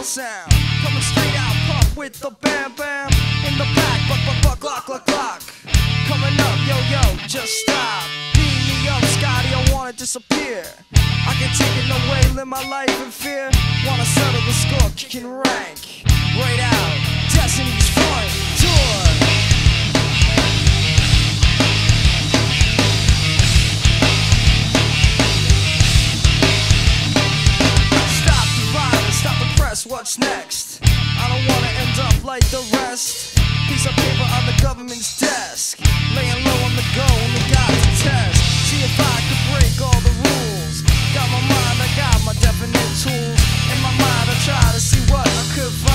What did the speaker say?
sound. Coming straight out, pump with the bam bam. In the back, buck, lock, lock, lock. Coming up, yo, yo, just stop. Beam me up, Scotty, I wanna disappear. I can take it no way, live my life in fear. Wanna settle the score, kicking rank. Right out, Destiny's front door. What's next? I don't wanna end up like the rest. Piece of paper on the government's desk, laying low on the go, only got to test. See if I could break all the rules. Got my mind, I got my definite tools. In my mind I try to see what I could find.